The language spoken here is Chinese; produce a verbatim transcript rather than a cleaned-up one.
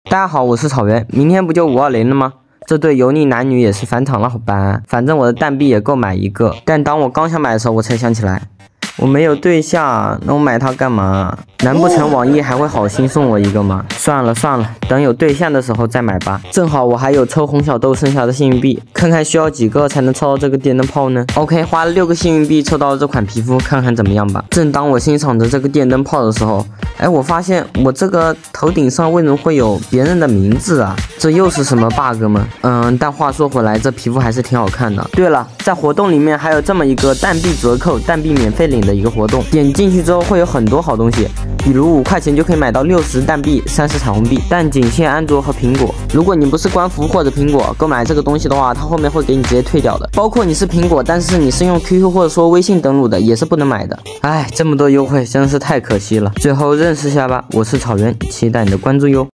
大家好，我是草原。明天不就五二零了吗？这对油腻男女也是返场了，好吧？反正我的蛋币也够买一个。但当我刚想买的时候，我才想起来，我没有对象，那我买它干嘛？难不成网易还会好心送我一个吗？算了算了，等有对象的时候再买吧。正好我还有抽红小豆剩下的幸运币，看看需要几个才能抽到这个电灯泡呢 ？OK， 花了六个幸运币抽到了这款皮肤，看看怎么样吧。正当我欣赏着这个电灯泡的时候，哎，我发现我这个头顶上为什么会有别人的名字啊？这又是什么 bug 吗？嗯，但话说回来，这皮肤还是挺好看的。对了，在活动里面还有这么一个蛋币折扣、蛋币免费领的一个活动，点进去之后会有很多好东西，比如五块钱就可以买到六十蛋币、三十彩虹币，但仅限安卓和苹果。如果你不是官服或者苹果购买这个东西的话，它后面会给你直接退掉的。包括你是苹果，但是你是用 Q Q 或者说微信登录的，也是不能买的。哎，这么多优惠真的是太可惜了。最后认识下吧，我是草原，期待你的关注哟。